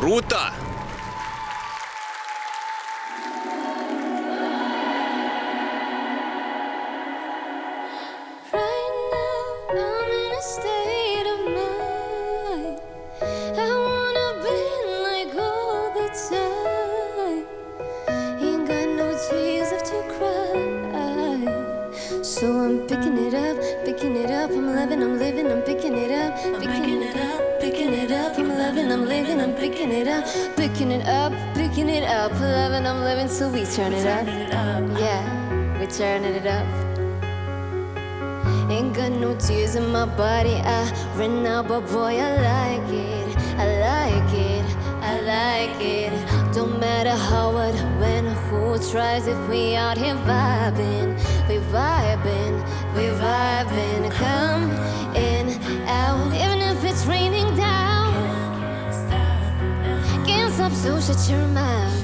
Rūta! So I'm picking it up, I'm loving, I'm living, I'm picking it up, picking it up, I'm loving, I'm living, I'm picking it up, picking it up, loving, I'm living, so we turn it up, yeah, we turning it up. Ain't got no tears in my body, I ran out, but boy, I like it, I like it, I like it. Don't matter how, what, when, who tries, if we out here vibing, we vibing, we vibing. Come in, out, even if it's raining down. Can't stop, so shut your mouth.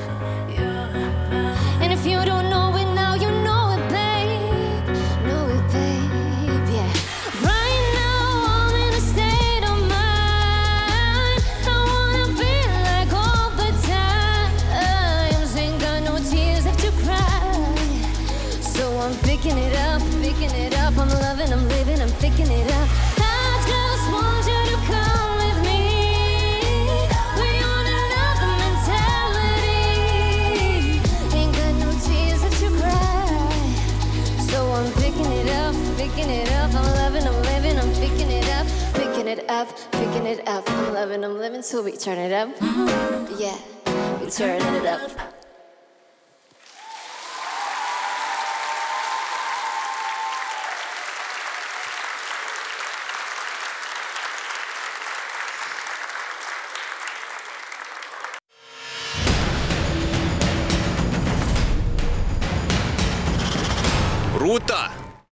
And if you don't know it now, you know it, babe. Know it, babe, yeah. Right now, I'm in a state of mind. I wanna be like all the times. Ain't got no tears left to cry. So I'm picking it up, I'm loving, I'm living, I'm picking it up. I just want you to come with me. We on another mentality. Ain't got no tears left to cry. So I'm picking it up, I'm loving, I'm living, I'm picking it up, picking it up, picking it up. I'm loving, I'm living, so we turn it up. Yeah, we turning it up. Rūta!